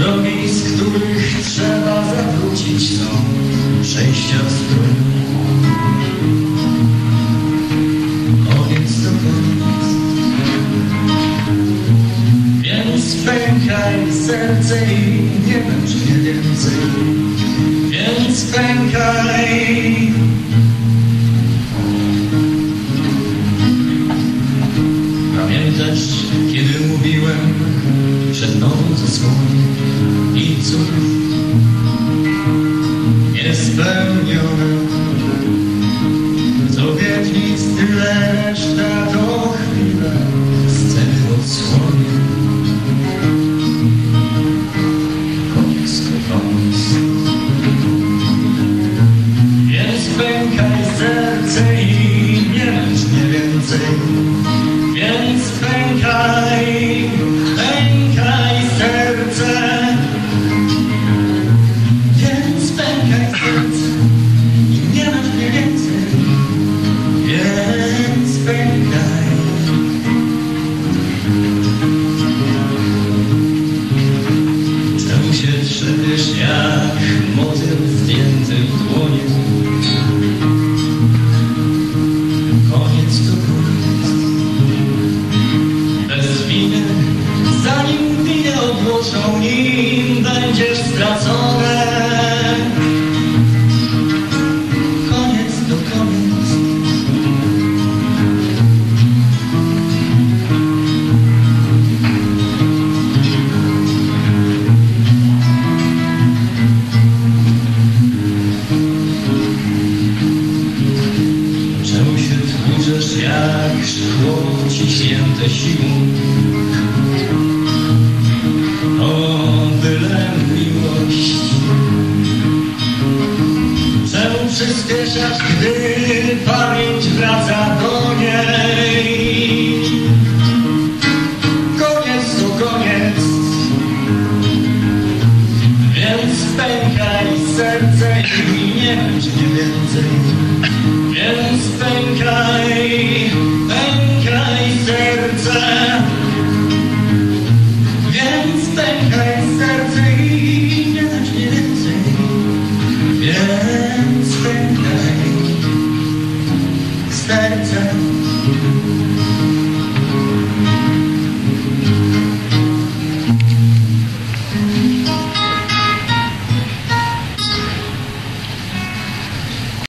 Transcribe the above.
Drogi, z których trzeba zawrócić, są przejścia w strój. Koniec to koniec, więc pękaj serce i nie męcz mnie więcej. Więc pękaj. Pamiętasz, kiedy mówiłem przed mną zasłonię i cóż niespełnione. Co wiek nic tyle, reszta to chwile sceny odsłonie. Koniec to koniec. Więc pękaj serce i nie męcz mnie więcej. Więc pękaj, pękaj serce. Więc pękaj serce i nie męcz mnie więcej. Więc pękaj. Czemu się trzepiesz jak motyl zdjęty w dłonie? Koniec to koniec. Bez winy, zanim winę odłożą, nim będziesz stracony. Koniec to koniec. Czemu się tłuczesz jak szkło ciśnięte siłą? O, byle miłość. Czemu przyspieszasz, gdy pamięć wraca do niej? Koniec to koniec. Więc pękaj serce i nie męcz mnie więcej. Więc pękaj, pękaj serce. Więc pękaj serce i nie męcz mnie więcej. Więc pękaj serce.